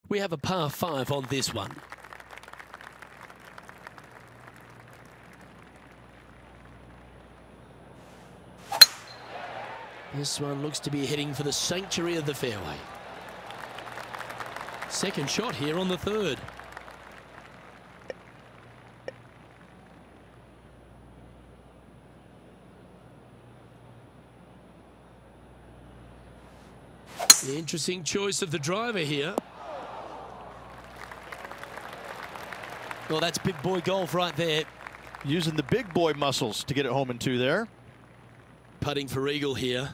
We have a par 5 on this one. This one looks to be heading for the sanctuary of the fairway. Second shot here on the third. The interesting choice of the driver here. Well, that's big boy golf right there. Using the big boy muscles to get it home in two there. Putting for eagle here.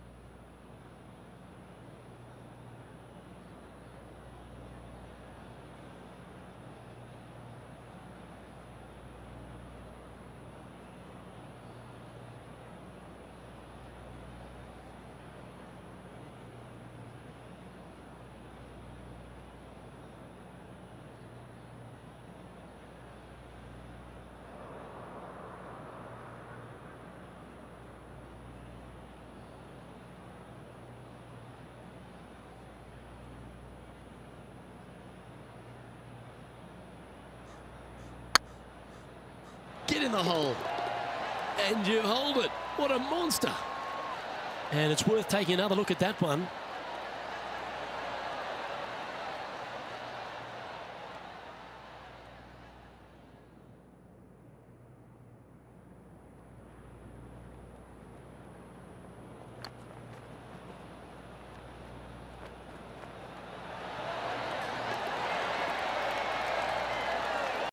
Get in the hole. And you hold it. What a monster. And it's worth taking another look at that one.